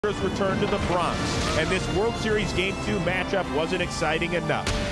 Return to the Bronx, and this World Series Game 2 matchup wasn't exciting enough.